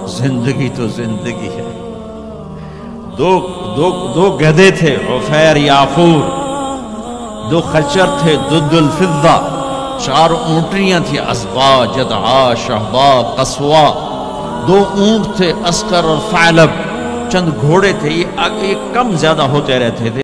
जिंदगी तो जिंदगी है। दो दो दो गधे थे, उफैर याफूर। दो खच्चर थे, दुद्दुल फिद्दा। 4 ऊंटनियां थी, असबा, जदआ, शहबा, कसवा। 2 ऊंट थे, अस्कर और फालब। चंद घोड़े थे। ये कम ज्यादा होते रहते थे।